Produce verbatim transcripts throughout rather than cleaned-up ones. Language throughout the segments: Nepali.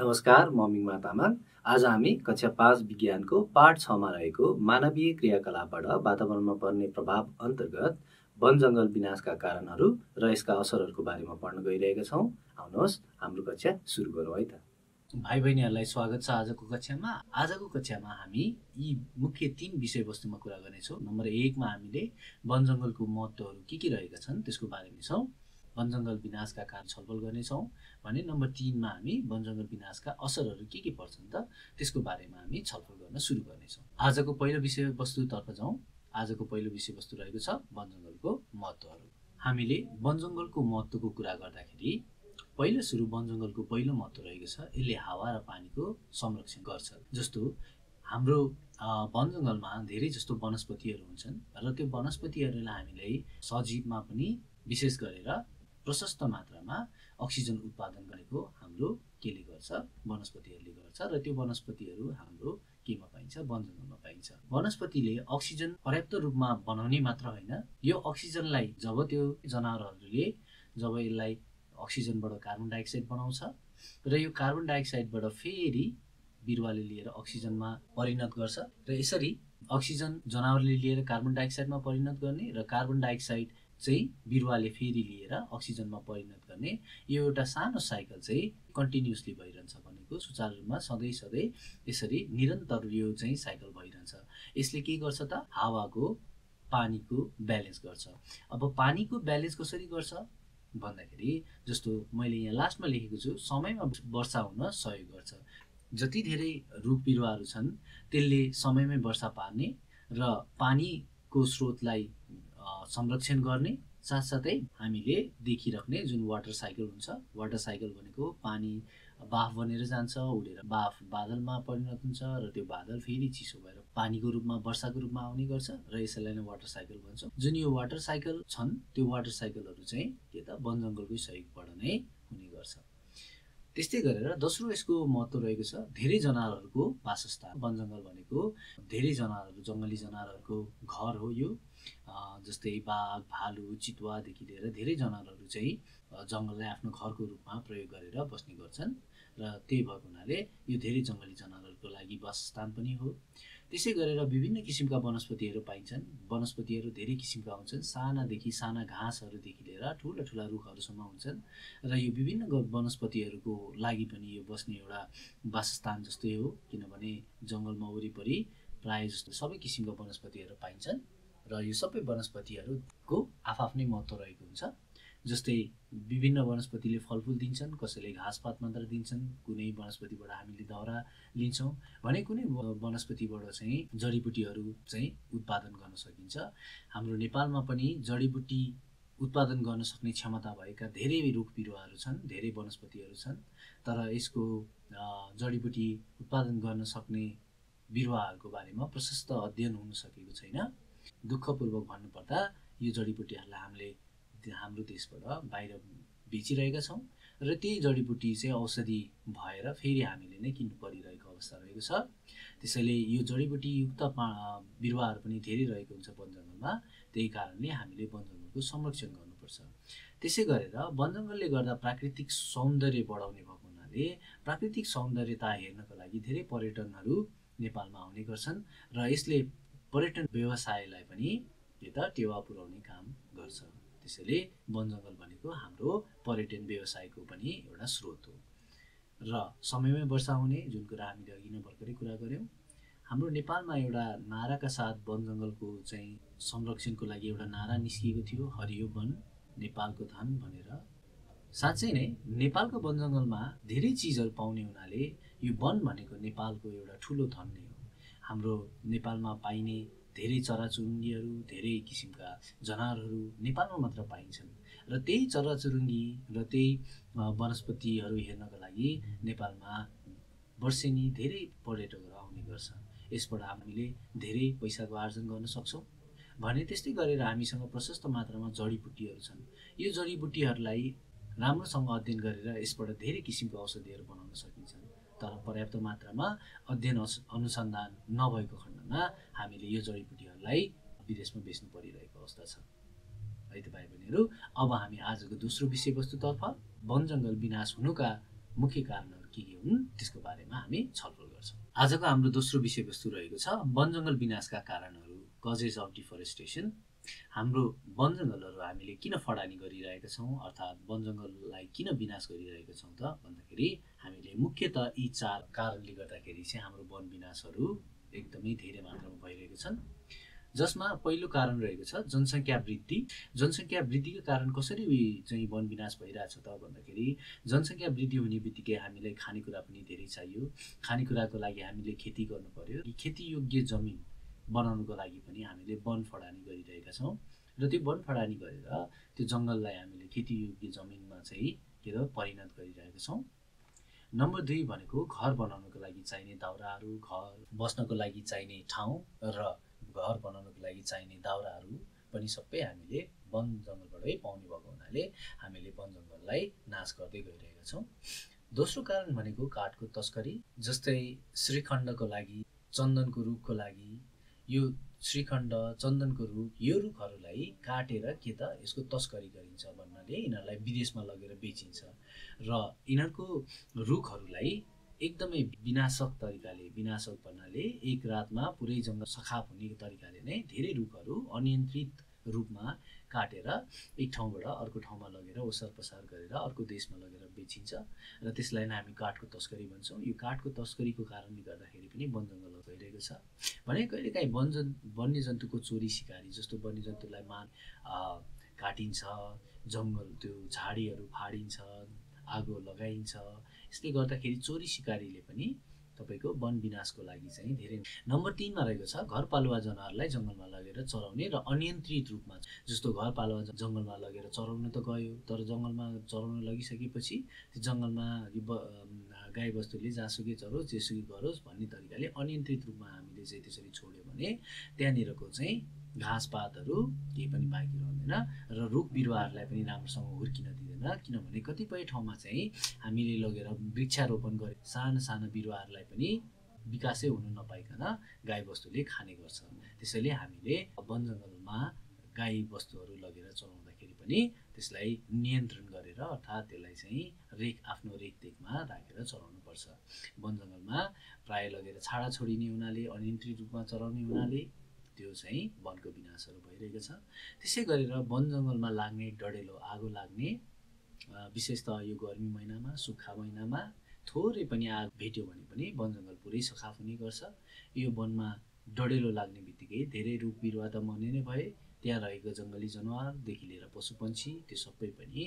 नमस्कार, म मिङमा तामाङ। आज हामी कक्षा पाँच विज्ञानको पाठ छमा रहेको मानवीय क्रियाकलापबाट वातावरणमा पर्ने प्रभाव अन्तर्गत वन जङ्गल विनाशका कारणहरू र यसका असरहरूको बारेमा पढ्न गइरहेका छौँ। आउनुहोस् हाम्रो कक्षा सुरु गरौँ है त। भाइ बहिनीहरूलाई स्वागत छ आजको कक्षामा। आजको कक्षामा हामी यी मुख्य तीन विषयवस्तुमा कुरा गर्नेछौँ। नम्बर एकमा हामीले वन जङ्गलको महत्त्वहरू के के रहेका छन् त्यसको बारेमा छौँ। वन जङ्गल विनाशका कारण छलफल गर्नेछौँ भने नम्बर तीनमा हामी वन जङ्गल विनाशका असरहरू के के पर्छन् त त्यसको बारेमा हामी छलफल गर्न सुरु गर्नेछौँ। आजको पहिलो विषयवस्तुतर्फ जाउँ। आजको पहिलो विषयवस्तु रहेको छ वन जङ्गलको महत्त्वहरू। हामीले वन जङ्गलको महत्त्वको कुरा गर्दाखेरि पहिलो सुरु वन जङ्गलको पहिलो महत्त्व रहेको छ यसले हावा र पानीको संरक्षण गर्छ। जस्तो हाम्रो वन जङ्गलमा धेरै जस्तो वनस्पतिहरू हुन्छन् र त्यो वनस्पतिहरूलाई हामीलाई सजीवमा पनि विशेष गरेर प्रशस्त मात्रामा अक्सिजन उत्पादन गरेको हाम्रो केले गर्छ, वनस्पतिहरूले गर्छ र त्यो वनस्पतिहरू हाम्रो केमा पाइन्छ? वन जङ्गलमा पाइन्छ। वनस्पतिले अक्सिजन पर्याप्त रूपमा बनाउने मात्र होइन, यो अक्सिजनलाई जब त्यो जनावरहरूले जब यसलाई अक्सिजनबाट कार्बन डाइअक्साइड बनाउँछ र यो कार्बन डाइअक्साइडबाट फेरि बिरुवाले लिएर अक्सिजनमा परिणत गर्छ र यसरी अक्सिजन जनावरले लिएर कार्बन डाइअक्साइडमा परिणत गर्ने र कार्बन डाइअक्साइड चाहिँ बिरुवाले फेरि लिएर अक्सिजनमा परिणत गर्ने यो एउटा सानो साइकल चाहिँ कन्टिन्युसली भइरहन्छ भनेको सुचारू रूपमा सधैँ सधैँ यसरी निरन्तर यो चाहिँ साइकल भइरहन्छ। यसले के गर्छ त? हावाको पानीको ब्यालेन्स गर्छ। अब पानीको ब्यालेन्स कसरी गर्छ भन्दाखेरि जस्तो मैले यहाँ लास्टमा लेखेको छु समयमा वर्षा हुन सहयोग गर्छ। जति धेरै रुख बिरुवाहरू छन् त्यसले समयमै वर्षा पार्ने र पानीको स्रोतलाई संरक्षण गर्ने साथसाथै हामीले देखिराख्ने जुन वाटर साइकल हुन्छ, वाटर साइकल भनेको पानी बाफ बनेर जान्छ, उडेर बाफ बादलमा परिणत हुन्छ र त्यो बादल फेरि चिसो भएर पानीको रूपमा वर्षाको रूपमा आउने गर्छ र यसैलाई नै वाटर साइकल भन्छ। जुन यो वाटर साइकल छन् त्यो वाटर साइकलहरू चाहिँ के त वन जङ्गलकै सहयोगबाट नै हुने गर्छ। त्यस्तै गरेर दोस्रो यसको महत्त्व रहेको छ धेरै जनावरहरूको वासस्थान। वन जङ्गल भनेको धेरै जनावरहरू, जङ्गली जनावरहरूको घर हो यो। जस्तै बाघ, भालु, चितुवादेखि लिएर धेरै जनावरहरू चाहिँ जङ्गललाई आफ्नो घरको रूपमा प्रयोग गरेर बस्ने गर्छन् र त्यही भएको हुनाले यो धेरै जङ्गली जनावरहरूको लागि वासस्थान पनि हो। त्यसै गरेर विभिन्न किसिमका वनस्पतिहरू पाइन्छन्। वनस्पतिहरू धेरै किसिमका हुन्छन्, सानादेखि साना घाँसहरूदेखि लिएर ठुला ठुला रुखहरूसम्म हुन्छन् र यो विभिन्न वनस्पतिहरूको लागि पनि यो बस्ने एउटा वासस्थान जस्तै हो, किनभने जङ्गलमा वरिपरि प्रायः जस्तो सबै किसिमका वनस्पतिहरू पाइन्छन् र यो सबै वनस्पतिहरूको आफआफ्नै महत्त्व रहेको हुन्छ। जस्तै विभिन्न वनस्पतिले फलफुल दिन्छन्, कसैले घाँसपात मात्र दिन्छन्, कुनै वनस्पतिबाट हामीले दाउरा लिन्छौँ भने कुनै वनस्पतिबाट चाहिँ जडीबुटीहरू चाहिँ उत्पादन गर्न सकिन्छ। हाम्रो नेपालमा पनि जडीबुटी उत्पादन गर्न सक्ने क्षमता भएका धेरै रुख बिरुवाहरू छन्, धेरै वनस्पतिहरू छन्, तर यसको जडीबुटी उत्पादन गर्न सक्ने बिरुवाहरूको बारेमा प्रशस्त अध्ययन हुन सकेको छैन। दुःखपूर्वक भन्नुपर्दा यो जडीबुटीहरूलाई हामीले हाम्रो देशबाट बाहिर बेचिरहेका छौँ र त्यही जडीबुटी चाहिँ औषधि भएर फेरि हामीले नै किन्नु परिरहेको अवस्था रहेको छ। त्यसैले यो जडीबुटीयुक्त बिरुवाहरू पनि धेरै रहेको हुन्छ वन जङ्गलमा। त्यही कारणले हामीले वन जङ्गलको संरक्षण गर्नुपर्छ। त्यसै गरेर वन जङ्गलले गर्दा प्राकृतिक सौन्दर्य बढाउने भएको हुनाले प्राकृतिक सौन्दर्यता हेर्नको लागि धेरै पर्यटनहरू नेपालमा आउने गर्छन् र यसले पर्यटन व्यवसायलाई पनि के त टेवा पुर्याउने काम गर्छ। त्यसैले वन जङ्गल भनेको हाम्रो पर्यटन व्यवसायको पनि एउटा स्रोत हो र समयमै वर्षा हुने जुन कुरा हामीले अघि नै भर्खरै कुरा गऱ्यौँ। हाम्रो नेपालमा एउटा नाराका साथ वन जङ्गलको चाहिँ संरक्षणको लागि एउटा नारा निस्किएको थियो, हरियो वन नेपालको धन भनेर। साँच्चै नै नेपालको वन जङ्गलमा धेरै चिजहरू पाउने हुनाले यो वन भनेको नेपालको एउटा ठुलो धन नै हो। हाम्रो नेपालमा पाइने धेरै चराचुरुङ्गीहरू, धेरै किसिमका जनावरहरू नेपालमा मात्र पाइन्छन् र त्यही चराचुरुङ्गी र त्यही वनस्पतिहरू हेर्नका लागि नेपालमा वर्षेनी धेरै पर्यटकहरू आउने गर्छ। यसबाट हामीले धेरै पैसाको आर्जन गर्न सक्छौँ भने त्यस्तै गरेर हामीसँग प्रशस्त मात्रामा जडीबुटीहरू छन्। यो जडीबुटीहरूलाई राम्रोसँग अध्ययन गरेर यसबाट धेरै किसिमको औषधिहरू बनाउन सकिन्छ, तर पर्याप्त मात्रामा अध्ययन अनुसन्धान नभएको खण्डमा हामीले यो जडीबुटीहरूलाई विदेशमा बेच्नु परिरहेको अवस्था छ है त भाइ बहिनीहरू। अब हामी आजको दोस्रो विषयवस्तुतर्फ वन जङ्गल विनाश हुनुका मुख्य कारणहरू के के के हुन् त्यसको बारेमा हामी छलफल गर्छौँ। आजको हाम्रो दोस्रो विषयवस्तु रहेको छ वन जङ्गल विनाशका कारणहरू, कजेस अफ डिफरेस्टेसन। हाम्रो वन जङ्गलहरू हामीले किन फडानी गरिरहेका छौँ अर्थात् वन जङ्गललाई किन विनाश गरिरहेका छौँ त भन्दाखेरि हामीले मुख्यतः यी चार कारणले गर्दाखेरि चाहिँ हाम्रो वन विनाशहरू एकदमै धेरै मात्रामा भइरहेको छन्, जसमा पहिलो कारण रहेको छ जनसङ्ख्या वृद्धि। जनसङ्ख्या वृद्धिको कारण कसरी चाहिँ वन विनाश भइरहेछ त भन्दाखेरि जनसङ्ख्या वृद्धि हुने बित्तिकै हामीलाई खानेकुरा पनि धेरै चाहियो। खानेकुराको लागि हामीले खेती गर्नु पर्यो। यी खेतीयोग्य जमिन बनाउनुको लागि पनि हामीले वन फडानी गरिरहेका छौँ र त्यो वन फडानी गरेर त्यो जङ्गललाई हामीले खेतीयोग्य जमिनमा चाहिँ के त परिणत गरिरहेका छौँ। नम्बर दुई भनेको घर बनाउनको लागि चाहिने दाउराहरू, घर बस्नको लागि चाहिने ठाउँ र घर बनाउनको लागि चाहिने दाउराहरू पनि सबै हामीले वन जङ्गलबाटै पाउने भएको हुनाले हामीले वन जङ्गललाई नाश गर्दै गइरहेका छौँ। दोस्रो कारण भनेको काठको तस्करी। जस्तै श्रीखण्डको लागि, चन्दनको रुखको लागि, यो श्रीखण्ड, चन्दनको रुख, यो रुखहरूलाई काटेर के त यसको तस्करी गरिन्छ भन्नाले यिनीहरूलाई विदेशमा लगेर बेचिन्छ र यिनीहरूको रुखहरूलाई एकदमै विनाशक तरिकाले, विनाशक भन्नाले एक रातमा पुरै जङ्गल सखाप हुने तरिकाले नै धेरै रुखहरू अनियन्त्रित रूपमा काटेर एक ठाउँबाट अर्को ठाउँमा लगेर ओसार पसार गरेर अर्को देशमा लगेर बेचिन्छ र त्यसलाई नै हामी काठको तस्करी भन्छौँ। यो काठको तस्करीको कारणले गर्दाखेरि पनि वन जङ्गल भइरहेको छ भने कहिलेकाहीँ वन जन् वन्यजन्तुको चोरी सिकारी, जस्तो वन्यजन्तुलाई मान काटिन्छ, जङ्गल त्यो झाडीहरू फाडिन्छ, आगो लगाइन्छ। यसले गर्दाखेरि चोरी सिकारीले पनि तपाईँको वन विनाशको लागि चाहिँ धेरै। नम्बर तिनमा रहेको छ घरपालुवा जनावरलाई जङ्गलमा लगेर चराउने र अनियन्त्रित रूपमा, जस्तो घरपालुवा जङ्गलमा लगेर चराउन त गयो, तर जङ्गलमा चराउन लगिसकेपछि त्यो जङ्गलमा गाई बस्तुले जहाँसुकै चरोस्, जेसुकै गरोस् भन्ने तरिकाले अनियन्त्रित रूपमा हामीले चाहिँ त्यसरी छोड्यो भने त्यहाँनिरको चाहिँ घाँसपातहरू केही पनि बाँकी रहँदैन र रुख बिरुवाहरूलाई पनि राम्रोसँग हुर्किन दिँदैन। किनभने कतिपय ठाउँमा चाहिँ हामीले लगेर वृक्षारोपण गरे साना साना बिरुवाहरूलाई पनि विकासै हुन नपाइकन गाई बस्तुले खाने गर्छ। त्यसैले हामीले वन जङ्गलमा गाई बस्तुहरू लगेर चलाउँदाखेरि पनि त्यसलाई नियन्त्रण गरेर अर्थात् त्यसलाई चाहिँ रेख आफ्नो रेखदेखमा राखेर चलाउनुपर्छ। वन जङ्गलमा प्रायः लगेर छाडा छोडिने हुनाले, अनियन्त्रित रूपमा चलाउने हुनाले त्यो चाहिँ वनको विनाशहरू भइरहेको छ। त्यसै गरेर वन जङ्गलमा लाग्ने डढेलो आगो लाग्ने, विशेषतः यो गर्मी महिनामा, सुक्खा महिनामा थोरै पनि आग भेट्यो भने पनि वन जङ्गल पुरै सखाप हुने गर्छ। यो वनमा डढेलो लाग्ने बित्तिकै धेरै रुख बिरुवा त मर्ने नै भए, त्यहाँ रहेको जङ्गली जनावरदेखि लिएर पशुपन्छी त्यो सबै पनि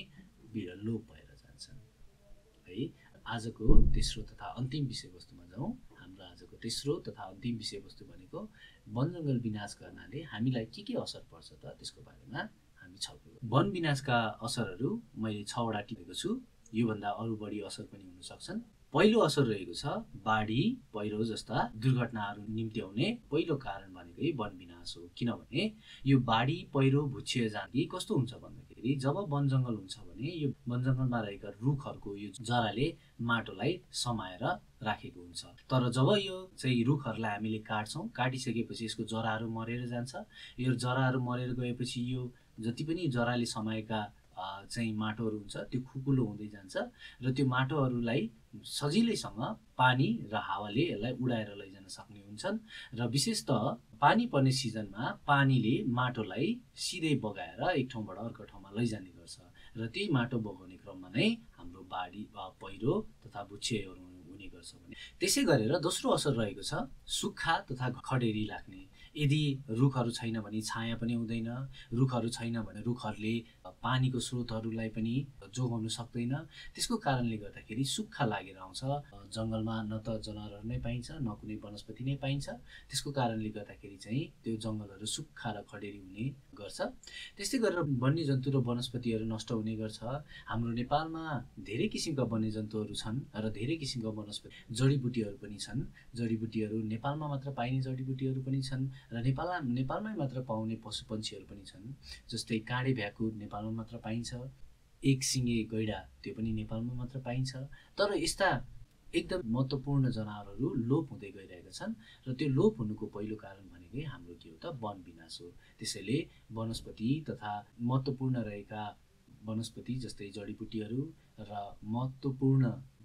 लोप भएर जान्छन् है। आजको तेस्रो तथा अन्तिम विषयवस्तुमा जाउँ। हाम्रो आजको तेस्रो तथा अन्तिम विषयवस्तु भनेको वन जङ्गल विनाश गर्नाले हामीलाई के के असर पर्छ त त्यसको बारेमा हामी छलफल गर्छौँ। वन विनाशका असरहरू मैले छवटा टिपेको छु, योभन्दा अरू बढी असर पनि हुन सक्छन्। पहिलो असर रहेको छ बाढी पहिरो जस्ता दुर्घटनाहरू निम्ति आउने पहिलो कारण भनेकै वन विनाश हो। किनभने यो बाढी पहिरो भुच्चिए जाने कस्तो हुन्छ भन्दाखेरि जब वन जङ्गल हुन्छ भने यो वन जङ्गलमा रहेका रुखहरूको यो जराले माटोलाई समाएर राखेको हुन्छ। तर जब यो चाहिँ रुखहरूलाई हामीले काट्छौँ, काटिसकेपछि यसको जराहरू मरेर जान्छ। यो जराहरू मरेर गएपछि यो जति पनि जराले समाएका चाहिँ माटोहरू हुन्छ त्यो खुकुलो हुँदै जान्छ र त्यो माटोहरूलाई सजिलैसँग पानी र हावाले यसलाई उडाएर लैजान सक्ने हुन्छन् र विशेषतः पानी पर्ने सिजनमा पानीले माटोलाई सिधै बगाएर एक ठाउँबाट अर्को ठाउँमा लैजाने गर्छ र त्यही माटो बगाउने क्रममा नै हाम्रो बाढी वा पहिरो तथा भुच्चेहरू हुने गर्छ भने। त्यसै गरेर दोस्रो असर रहेको छ सुक्खा तथा खडेरी लाग्ने। यदि रुखहरू छैन भने छाया पनि हुँदैन, रुखहरू छैन भने रुखहरूले पानीको स्रोतहरूलाई पनि जोगाउन सक्दैन। त्यसको कारणले गर्दाखेरि सुक्खा लागेर आउँछ। जङ्गलमा न त जनावरहरू नै पाइन्छ न कुनै वनस्पति नै पाइन्छ। त्यसको कारणले गर्दाखेरि चाहिँ त्यो जङ्गलहरू सुक्खा र खडेरी हुने गर्छ। त्यस्तै गरेर वन्यजन्तु र वनस्पतिहरू नष्ट हुने गर्छ। हाम्रो नेपालमा धेरै किसिमका वन्यजन्तुहरू छन् र धेरै किसिमका वनस्पति जडीबुटीहरू पनि छन्। जडीबुटीहरू नेपालमा मात्र पाइने जडीबुटीहरू पनि छन् र नेपाल नेपालमै मात्र पाउने पशुपन्छीहरू पनि छन्। जस्तै काँडे भ्याकुर नेपालमा मात्र पाइन्छ, एक सिङे गैडा त्यो पनि नेपालमा मात्र पाइन्छ। तर यस्ता एकदम महत्त्वपूर्ण जनावरहरू लोप हुँदै गइरहेका छन् र त्यो लोप हुनुको पहिलो कारण भनेकै हाम्रो के हो त वन विनाश हो। त्यसैले वनस्पति तथा महत्त्वपूर्ण रहेका वनस्पति जस्तै जडीबुटीहरू र महत्त्वपूर्ण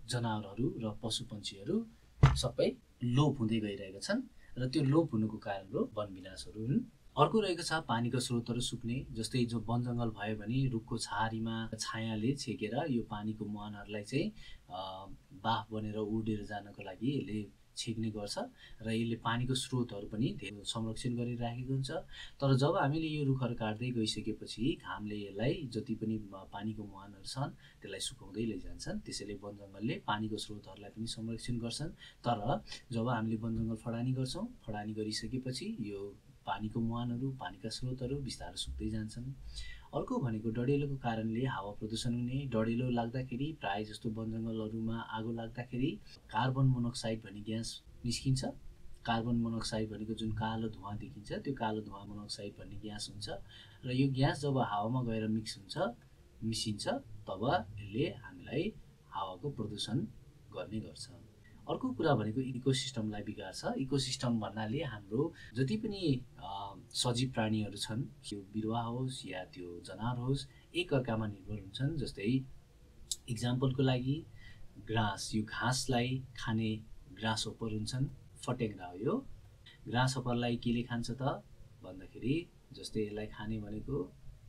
जनावरहरू र पशुपन्छीहरू सबै लोप हुँदै गइरहेका छन् र त्यो लोप हुनुको कारण हो वन विनाशहरू हुन्। अर्को रहेको छ पानीको स्रोतहरू सुक्ने। जस्तै जो वन जङ्गल भयो भने रुखको छहारीमा छायाले छेकेर यो पानीको मुहानहरूलाई चाहिँ बाफ बनेर उडेर जानको लागि यसले छेक्ने गर्छ र यसले पानीको स्रोतहरू पनि धेरै संरक्षण गरिराखेको हुन्छ। तर जब हामीले यो रुखहरू काट्दै गइसकेपछि घामले यसलाई जति पनि पानीको मुहानहरू छन् त्यसलाई सुकाउँदै लैजान्छन्। त्यसैले वन जङ्गलले पानीको स्रोतहरूलाई पनि संरक्षण गर्छन्। तर जब हामीले वन जङ्गल फडानी गर्छौँ, फडानी गरिसकेपछि यो पानीको मुहानहरू, पानीका स्रोतहरू बिस्तारै सुक्दै जान्छन्। अर्को भनेको डढेलोको कारणले हावा प्रदूषण हुने। डढेलो लाग्दाखेरि प्राय जस्तो वन जङ्गलहरूमा आगो लाग्दाखेरि कार्बन मोनोक्साइड भन्ने ग्यास निस्किन्छ। कार्बन मोनोक्साइड भनेको जुन कालो धुवा देखिन्छ त्यो कालो धुवा मोनोक्साइड भन्ने ग्यास हुन्छ र यो ग्यास जब हावामा गएर मिक्स हुन्छ मिसिन्छ तब यसले हामीलाई हावाको प्रदूषण गर्ने गर्छ। अर्को कुरा भनेको इकोसिस्टमलाई बिगार्छ। इकोसिस्टम भन्नाले हाम्रो जति पनि सजीव प्राणीहरू छन्, त्यो बिरुवा होस् या त्यो जनावर होस्, एक अर्कामा निर्भर हुन्छन्। जस्तै इक्जाम्पलको लागि ग्रास, यो घाँसलाई खाने ग्रास होपर हुन्छन्, फटेङ्ग्रा हो यो। ग्रास होपरलाई केले खान्छ त भन्दाखेरि जस्तै यसलाई खाने भनेको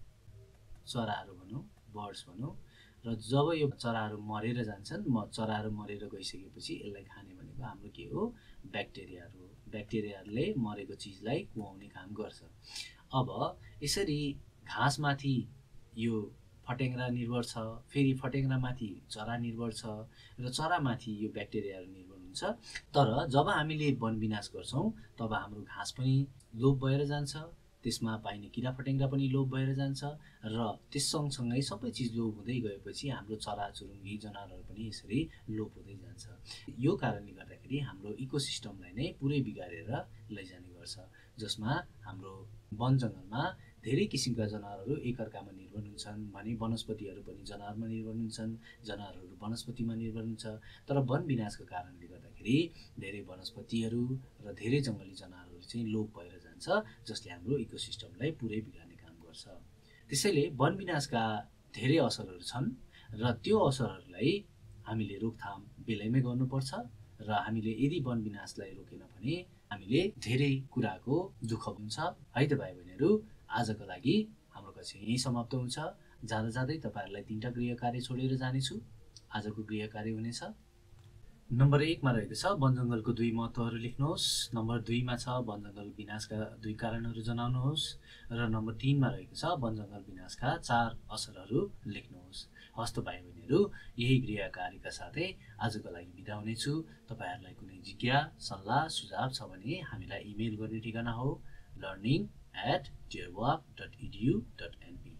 चराहरू भनौँ, बर्ड्स भनौँ, र जब यो चराहरू मरेर जान्छन्, म चराहरू मरेर गइसकेपछि यसलाई खाने भनेको हाम्रो के हो, ब्याक्टेरियाहरू हो। ब्याक्टेरियाहरूले मरेको चिजलाई कुहाउने काम गर्छ। अब यसरी घाँसमाथि यो फटेङ्ग्रा निर्भर छ, फेरि फटेङ्ग्रामाथि चरा निर्भर छ र चरामाथि यो ब्याक्टेरियाहरू निर्भर हुन्छ। तर जब हामीले वन विनाश गर्छौँ तब हाम्रो घाँस पनि लोप भएर जान्छ, त्यसमा पाइने किरा फटेङ्ग्रा पनि लोप भएर जान्छ र त्यस सँगसँगै सबै चिज लोप हुँदै गएपछि हाम्रो चराचुरुङ्गी जनावरहरू पनि यसरी लोप हुँदै जान्छ। यो कारणले गर्दाखेरि हाम्रो इकोसिस्टमलाई नै पुरै बिगारेर लैजाने गर्छ, जसमा हाम्रो वन जङ्गलमा धेरै किसिमका जनावरहरू एकअर्कामा निर्भर हुन्छन् भने वनस्पतिहरू पनि जनावरमा निर्भर हुन्छन्, जनावरहरू वनस्पतिमा निर्भर हुन्छ। तर वन विनाशको कारणले गर्दाखेरि धेरै वनस्पतिहरू र धेरै जङ्गली जनावरहरू चाहिँ लोप भएर जान्छ, जसले हाम्रो इकोसिस्टमलाई पुरै बिगार्ने काम गर्छ। त्यसैले वन विनाशका धेरै असरहरू छन् र त्यो असरहरूलाई हामीले रोकथाम बेलैमै गर्नुपर्छ र हामीले यदि वन विनाशलाई रोकेन भने हामीले धेरै कुराको दुःख हुन्छ। है त भाइ बहिनीहरू, आजको लागि हाम्रो कक्षा यहीँ समाप्त हुन्छ। जाँदा जाँदै तपाईँहरूलाई तिनवटा गृह कार्य छोडेर जानेछु। आजको गृह कार्य हुनेछ, नम्बर एकमा रहेको छ वन जङ्गलको दुई महत्त्वहरू लेख्नुहोस्। नम्बर दुईमा छ वन जङ्गल विनाशका दुई कारणहरू जनाउनुहोस् र नम्बर तीनमा रहेको छ वन जङ्गल विनाशका चार असरहरू लेख्नुहोस्। हस्त भाइ बहिनीहरू, यही गृह कार्यका साथै आजको लागि बिदा हुनेछु। तपाईँहरूलाई कुनै जिज्ञा, सल्लाह, सुझाव छ भने हामीलाई इमेल गर्ने ठेगाना हो learning at Deerwalk dot edu dot NP.